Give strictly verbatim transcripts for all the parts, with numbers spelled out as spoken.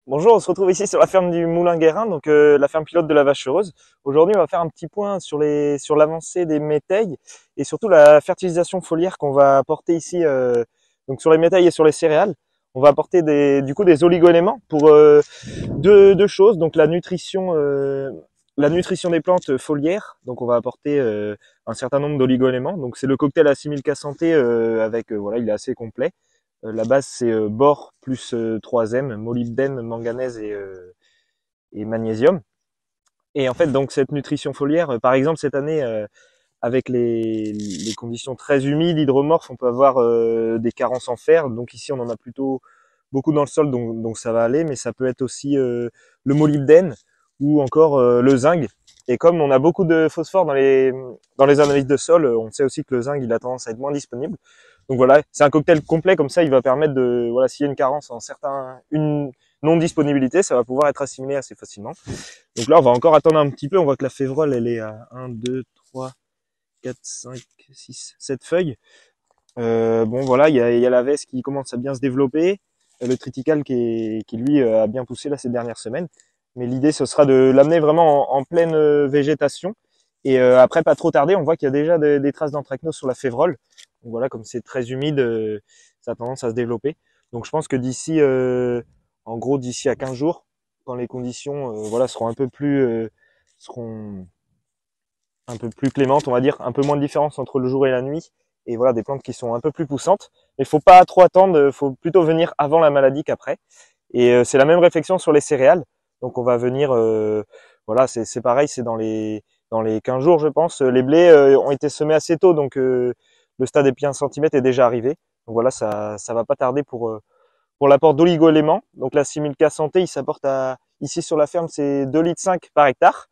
Bonjour, on se retrouve ici sur la ferme du Moulin Guérin, donc euh, la ferme pilote de la Vache Heureuse. Aujourd'hui, on va faire un petit point sur les sur l'avancée des métailles et surtout la fertilisation foliaire qu'on va apporter ici, euh, donc sur les métailles et sur les céréales. On va apporter des du coup des oligo-éléments pour euh, deux, deux choses, donc la nutrition euh, la nutrition des plantes foliaires. Donc on va apporter euh, un certain nombre d'oligo-éléments. Donc c'est le cocktail Assimil K Santé euh, avec euh, voilà, il est assez complet. Euh, la base, c'est euh, bore plus euh, trois M, molybdène, manganèse et, euh, et magnésium. Et en fait, donc cette nutrition foliaire, euh, par exemple cette année, euh, avec les, les conditions très humides, hydromorphes, on peut avoir euh, des carences en fer. Donc ici, on en a plutôt beaucoup dans le sol, donc, donc ça va aller. Mais ça peut être aussi euh, le molybdène ou encore euh, le zinc. Et comme on a beaucoup de phosphore dans les dans les analyses de sol, on sait aussi que le zinc, il a tendance à être moins disponible. Donc voilà, c'est un cocktail complet comme ça, il va permettre de, voilà, s'il y a une carence en certains, une non-disponibilité, ça va pouvoir être assimilé assez facilement. Donc là, on va encore attendre un petit peu, on voit que la févrole, elle est à un, deux, trois, quatre, cinq, six, sept feuilles. Euh, bon voilà, il y a, il y a la veste qui commence à bien se développer, le triticale qui, est, qui lui a bien poussé là ces dernières semaines. Mais l'idée, ce sera de l'amener vraiment en, en pleine euh, végétation. Et euh, après, pas trop tarder, on voit qu'il y a déjà des, des traces d'anthracnose sur la févrole. Donc voilà, comme c'est très humide, euh, ça a tendance à se développer. Donc je pense que d'ici, euh, en gros, d'ici à quinze jours, quand les conditions, euh, voilà, seront un peu plus, euh, seront un peu plus clémentes, on va dire, un peu moins de différence entre le jour et la nuit, et voilà, des plantes qui sont un peu plus poussantes. Mais il faut pas trop attendre, faut plutôt venir avant la maladie qu'après. Et euh, c'est la même réflexion sur les céréales. Donc on va venir, euh, voilà, c'est c'est pareil, c'est dans les dans les quinze jours, je pense. Les blés euh, ont été semés assez tôt, donc euh, le stade des pieds un centimètre est déjà arrivé. Donc voilà, ça ça va pas tarder pour euh, pour l'apport d'oligo-éléments. Donc la six mille K Santé, il s'apporte à ici sur la ferme, c'est deux litres cinq par hectare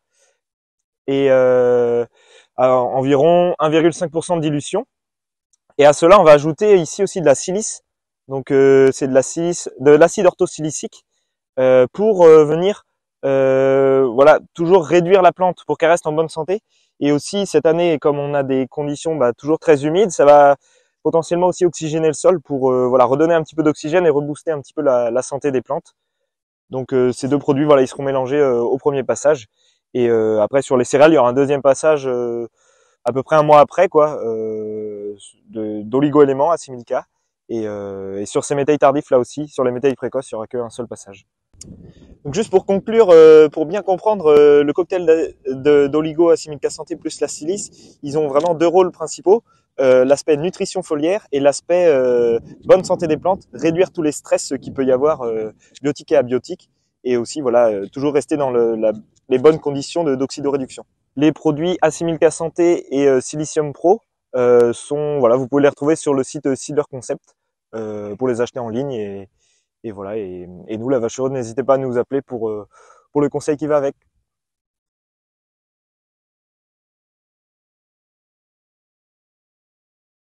et euh, à environ un virgule cinq pour cent de dilution. Et à cela, on va ajouter ici aussi de la silice. Donc euh, c'est de la silice, de l'acide orthosilicique euh, pour euh, venir euh, voilà, toujours réduire la plante pour qu'elle reste en bonne santé. Et aussi cette année, comme on a des conditions bah, toujours très humides, ça va potentiellement aussi oxygéner le sol pour euh, voilà, redonner un petit peu d'oxygène et rebooster un petit peu la, la santé des plantes. Donc euh, ces deux produits, voilà, ils seront mélangés euh, au premier passage. Et euh, après sur les céréales, il y aura un deuxième passage euh, à peu près un mois après, quoi, euh, d'oligo-éléments à six mille K. Et, euh, et sur ces métailles tardifs là aussi, sur les métailles précoces, il y aura qu'un seul passage. Donc juste pour conclure, euh, pour bien comprendre euh, le cocktail d'oligo à six mille K Santé plus la silice, ils ont vraiment deux rôles principaux. Euh, l'aspect nutrition foliaire et l'aspect euh, bonne santé des plantes, réduire tous les stress qu'il peut y avoir euh, biotiques et abiotiques, et aussi voilà euh, toujours rester dans le, la, les bonnes conditions d'oxydoréduction. Les produits A six mille K Santé et euh, Silicium Pro euh, sont voilà, vous pouvez les retrouver sur le site Seeder Concept euh, pour les acheter en ligne et et voilà, et, et nous, la Vache Heureuse, n'hésitez pas à nous appeler pour, euh, pour le conseil qui va avec.